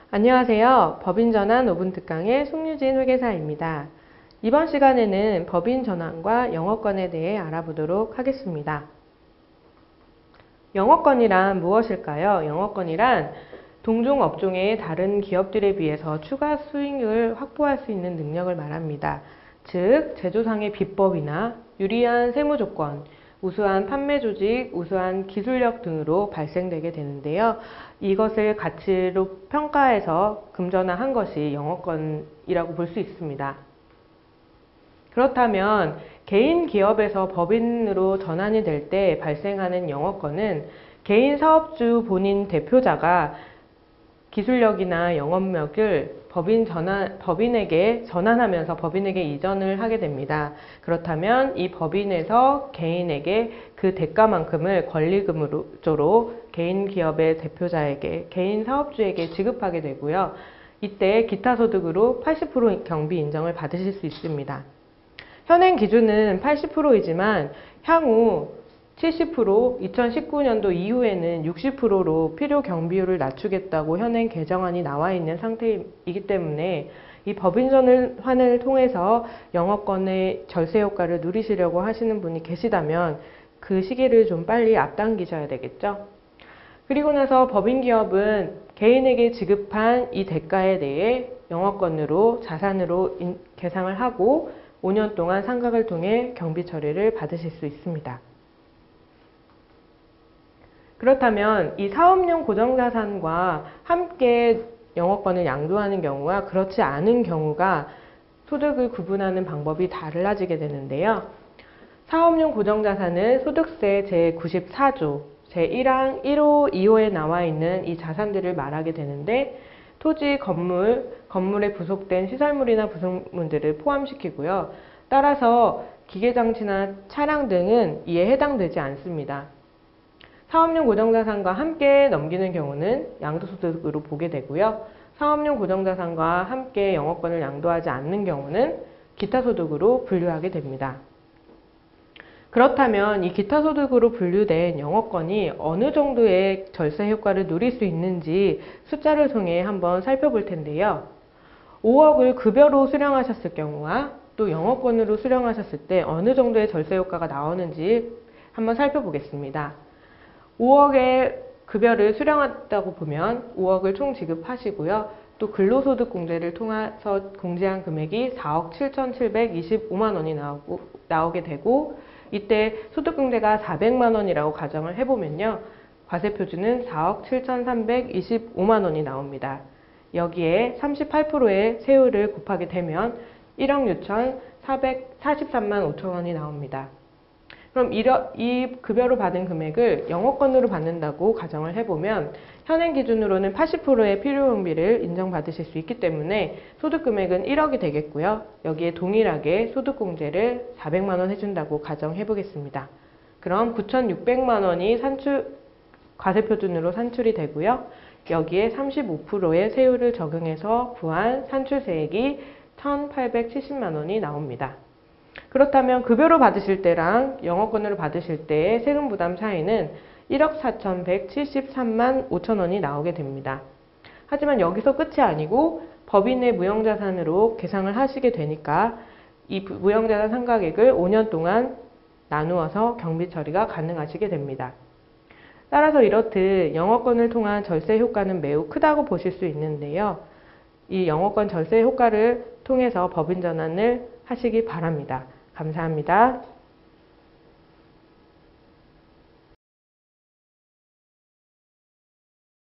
안녕하세요. 법인전환 5분 특강의 송유진 회계사입니다. 이번 시간에는 법인전환과 영업권에 대해 알아보도록 하겠습니다. 영업권이란 무엇일까요? 영업권이란 동종 업종의 다른 기업들에 비해서 추가 수익을 확보할 수 있는 능력을 말합니다. 즉, 제조상의 비법이나 유리한 세무조건, 우수한 판매 조직, 우수한 기술력 등으로 발생되게 되는데요. 이것을 가치로 평가해서 금전화한 것이 영업권이라고 볼 수 있습니다. 그렇다면 개인 기업에서 법인으로 전환이 될 때 발생하는 영업권은 개인 사업주 본인 대표자가 기술력이나 영업력을 법인에게 전환하면서 법인에게 이전을 하게 됩니다. 그렇다면 이 법인에서 개인에게 그 대가만큼을 권리금으로 개인 기업의 대표자에게, 개인 사업주에게 지급하게 되고요. 이때 기타 소득으로 80% 경비 인정을 받으실 수 있습니다. 현행 기준은 80%이지만 향후 70%, 2019년도 이후에는 60%로 필요 경비율을 낮추겠다고 현행 개정안이 나와 있는 상태이기 때문에 이 법인전환을 통해서 영업권의 절세 효과를 누리시려고 하시는 분이 계시다면 그 시기를 좀 빨리 앞당기셔야 되겠죠. 그리고 나서 법인기업은 개인에게 지급한 이 대가에 대해 영업권으로 자산으로 계상을 하고 5년 동안 상각을 통해 경비 처리를 받으실 수 있습니다. 그렇다면 이 사업용 고정자산과 함께 영업권을 양도하는 경우와 그렇지 않은 경우가 소득을 구분하는 방법이 달라지게 되는데요. 사업용 고정자산은 소득세 제94조 제1항 1호 2호에 나와 있는 이 자산들을 말하게 되는데 토지, 건물에 부속된 시설물이나 부속물들을 포함시키고요. 따라서 기계장치나 차량 등은 이에 해당되지 않습니다. 사업용 고정자산과 함께 넘기는 경우는 양도소득으로 보게 되고요. 사업용 고정자산과 함께 영업권을 양도하지 않는 경우는 기타소득으로 분류하게 됩니다. 그렇다면 이 기타소득으로 분류된 영업권이 어느 정도의 절세 효과를 누릴 수 있는지 숫자를 통해 한번 살펴볼 텐데요. 5억을 급여로 수령하셨을 경우와 또 영업권으로 수령하셨을 때 어느 정도의 절세 효과가 나오는지 한번 살펴보겠습니다. 5억의 급여를 수령했다고 보면 5억을 총 지급하시고요. 또 근로소득 공제를 통해서 공제한 금액이 4억 7,725만 원이 나오게 되고 이때 소득공제가 400만 원이라고 가정을 해보면요. 과세표준은 4억 7,325만 원이 나옵니다. 여기에 38%의 세율을 곱하게 되면 1억 6,443만 5천 원이 나옵니다. 그럼 이 급여로 받은 금액을 영업권으로 받는다고 가정을 해보면 현행 기준으로는 80%의 필요경비를 인정받으실 수 있기 때문에 소득금액은 1억이 되겠고요. 여기에 동일하게 소득공제를 400만 원 해준다고 가정해 보겠습니다. 그럼 9,600만 원이 과세표준으로 산출이 되고요. 여기에 35%의 세율을 적용해서 부한 산출세액이 1,870만 원이 나옵니다. 그렇다면 급여로 받으실 때랑 영업권으로 받으실 때의 세금 부담 차이는 1억 4,173만 5천 원이 나오게 됩니다. 하지만 여기서 끝이 아니고 법인의 무형자산으로 계상을 하시게 되니까 이 무형자산 상각액을 5년 동안 나누어서 경비 처리가 가능하시게 됩니다. 따라서 이렇듯 영업권을 통한 절세 효과는 매우 크다고 보실 수 있는데요. 이 영업권 절세 효과를 통해서 법인 전환을 하시기 바랍니다. 감사합니다.